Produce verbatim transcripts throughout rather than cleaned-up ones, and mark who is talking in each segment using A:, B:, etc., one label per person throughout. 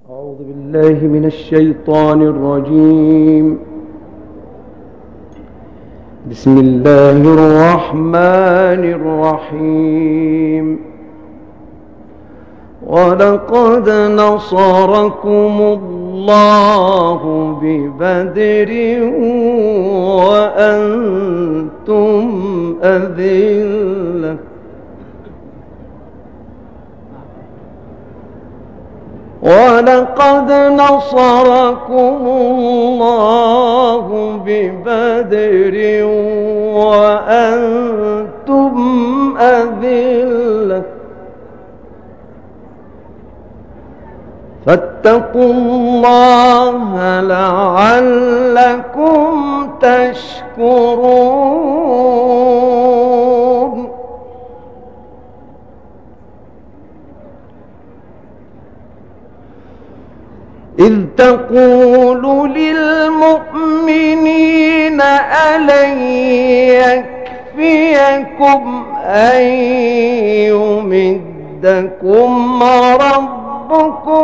A: أعوذ بالله من الشيطان الرجيم. بسم الله الرحمن الرحيم. ولقد نصركم الله ببدر وأنتم أذلة ولقد نصركم الله ببدر وأنتم أذلة فاتقوا الله لعلكم تشكرون. إذ تقول للمؤمنين ألن يكفيكم أن يمدكم ربكم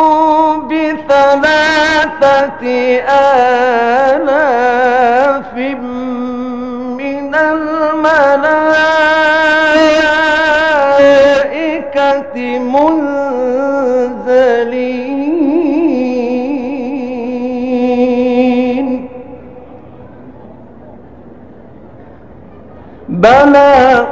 A: بثلاثة آلاف من الملائكة منزلين؟ بلى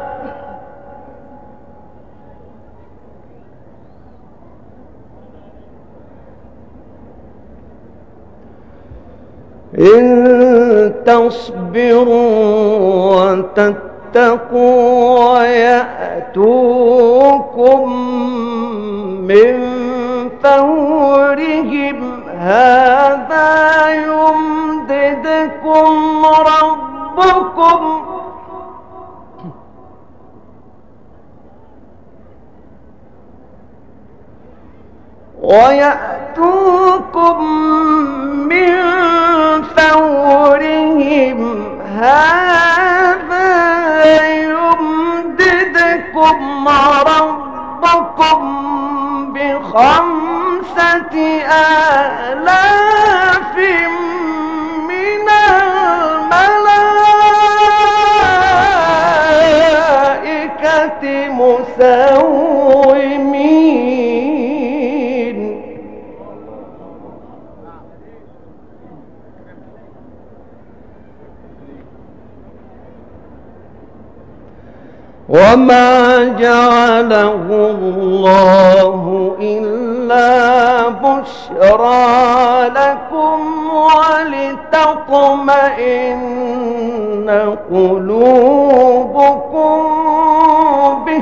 A: إن تصبروا وتتقوا ويأتوكم من فورهم هذا يمددكم ربكم ويأتوكم من فورهم هذا يمددكم ربكم بخمسة آلاف من الملائكة مسومين. وما جعله الله إلا بشرى لكم ولتطمئن قلوبكم به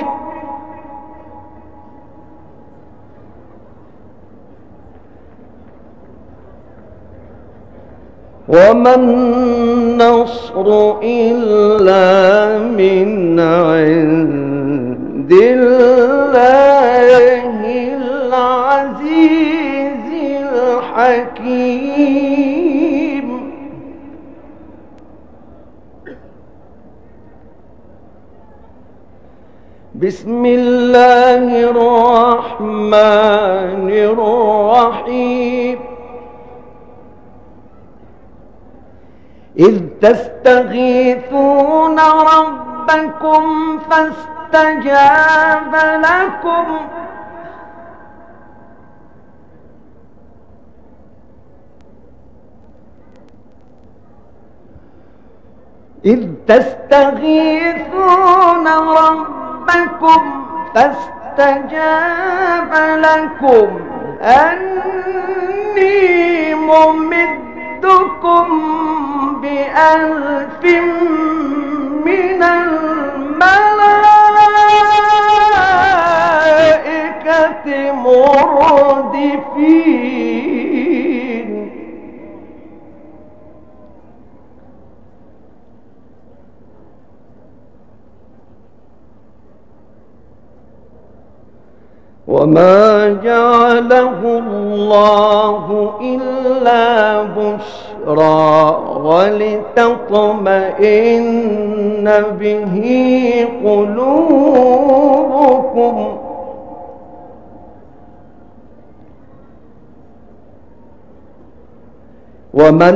A: وما النصر إلا من عند الله العزيز الحكيم. بسم الله الرحمن الرحيم. إذ تستغيثون ربكم فاستجاب لكم إذ تستغيثون ربكم فاستجاب لكم أني ممدكم بألف من الملائكة مردفين. وما جعله الله إلا بشرى ولتطمئن به قلوبكم وما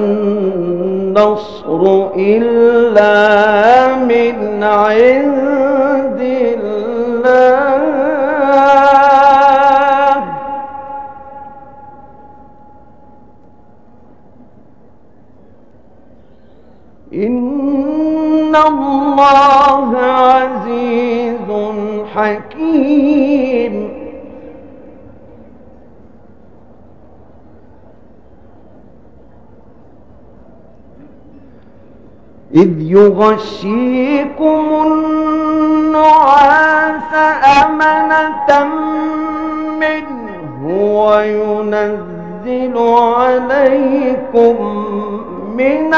A: النصر إلا من عند الله إن الله عزيز حكيم إذ يغشيكم النعاس أمنة منه وينزل عليكم من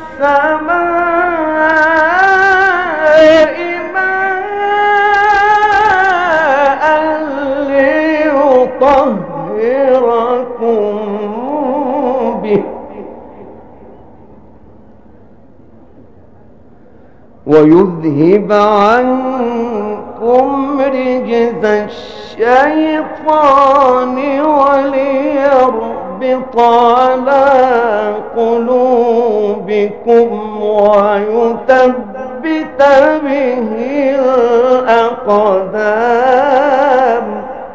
A: السماء ماء ليطهركم به ويذهب عنكم رجز الشيطان وليربط على قلوبكم ويثبت به الأقدام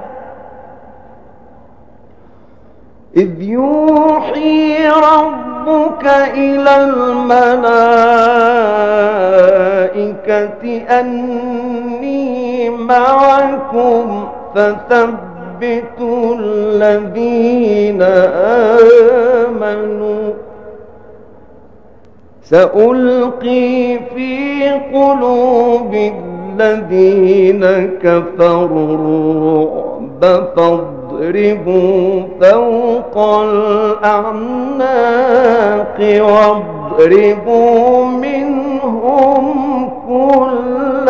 A: إذ يوحي ربك إلى الملائكة أني معكم فثبتوا الذين آمنوا سألقي في قلوب الذين كفروا الرعب فاضربوا فوق الأعناق واضربوا منهم كل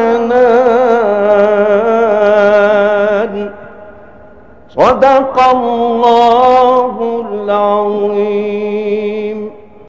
A: بنان صدق الله العظيم.